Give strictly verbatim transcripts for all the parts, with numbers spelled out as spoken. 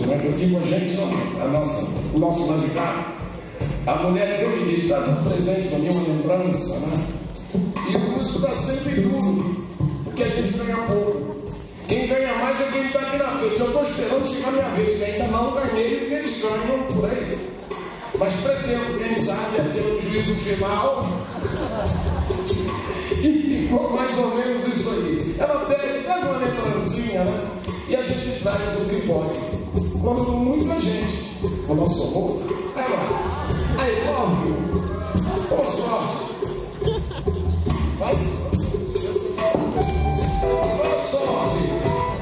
né? Eu digo a gente, só a nossa, o nosso mandicar. A mulher sempre diz, traz um presente para mim, uma lembrança, né? E o músico dá sempre tudo, porque a gente ganha pouco. Quem ganha mais é quem está aqui na frente. Eu estou esperando chegar a minha vez, que ainda não ganhei, porque eles ganham por aí. Mas pretendo, quem sabe, é ter um juízo final. E ficou mais ou menos isso aí. Ela pede, traz uma lembrancinha, né? E a gente traz o que pode. Quando muita gente, o nosso amor, aí lá, aí love, boa sorte. Vai. Boa sorte.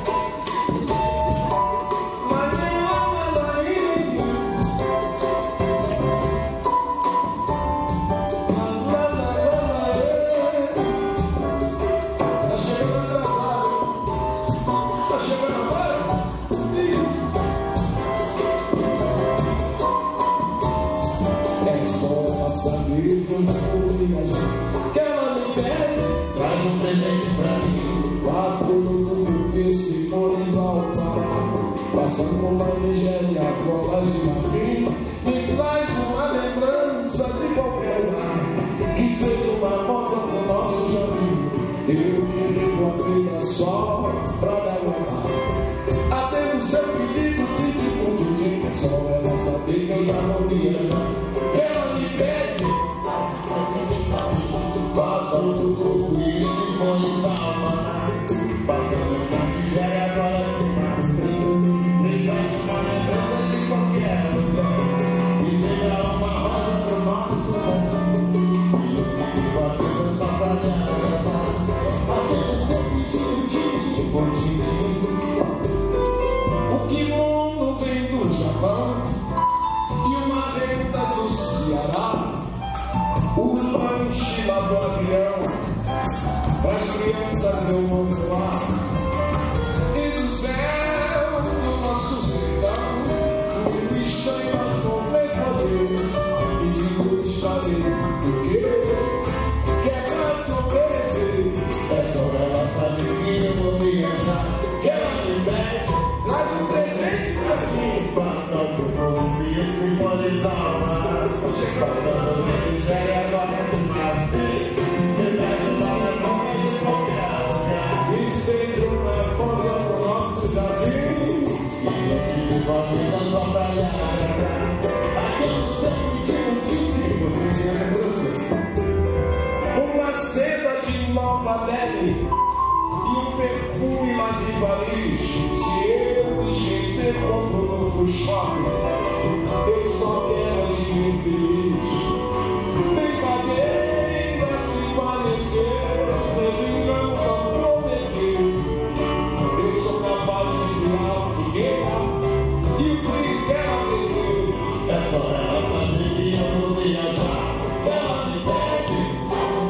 Saber que eu já fui viajar, que ela me pede, traz um presente pra mim. Lá todo mundo vê se for exaltar, passando uma Nigéria, colas de marfim. Me traz uma lembrança de qualquer lugar, que seja uma moça pro nosso jardim. Eu me vivo a vida só pra dar uma mar. Até no seu pedido, titi por titi, só ela saber que eu já vou viajar. Ela me pede, passando do corpo e se põe salva, passando na Nigéria, agora de marfim. Me traz uma lembrança de qualquer lugar, que seja uma rosa pro nosso jardim. E eu fico a vida só pra me agradar, até no seu pedido, titi por titi. O kimono vem do Japão e uma renda do Ceará. O lanche lá do avião, pras crianças eu mando lá. E do céu do nosso sertão, o estranho não vem poder. E de luz falei, porque quer tanto obedecer. É só ela saber que eu vou viajar, que ela me pede, traz um presente pra mim. Passa pro povo e se pode salvar, passando na Nigéria, agora de marfim. Me traz uma lembrança de qualquer lugar, e seja uma coisa pro nosso jardim. E eu vivo a vida só pra lhe agradar, aquele sempre de um uma seda de Nova Delhi e um perfume lá de Paris. Se eu esquecer, compro no novo shopping. Eu só quero te ver feliz. Brincadeira se parecer, ele não comprometeu. Eu sou capaz de virar a fogueira e o frio dela descer. É só ela saber que eu vou viajar, que ela me pede,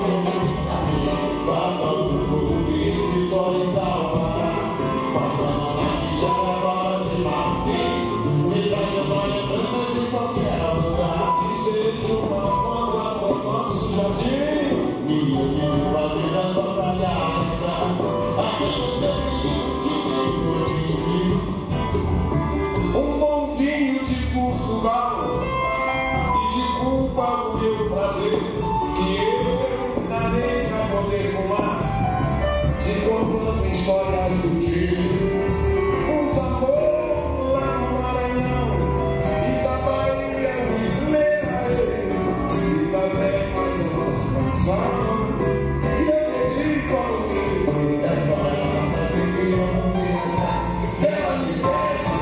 papa do corpo e se pode salvar, passando na Nigéria, agora de marfim. Me traz uma lembrança de qualquer lugar, que seja uma rosa pro nosso jardim. E eu vivo a vida só pra lhe agradar, até no seu pedido, titi por titi. Um bom vinho de Portugal e de Cuba o meu prazer, que eu darei pra poder fumar, te contando histórias do dia. Um tambor lá no Maranhão, e da Bahia me leva ele, e também mais essa canção que eu dedico a você. É só ela saber que eu vou viajar, que ela me pede,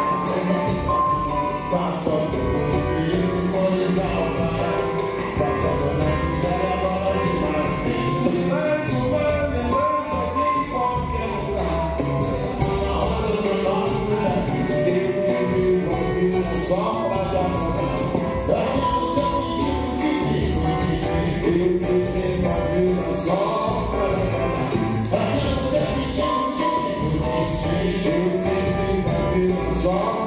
passando e se pode salvar, passando na Nigéria, agora de marfim. Mais uma lembrança de qualquer lugar, uma hora do nosso jardim. Eu vivo a vida só pra te agradar, aqui no seu pedido, titi, eu vivo a vida só pra te agradar, aqui no seu pedido, titi, eu vivo a vida só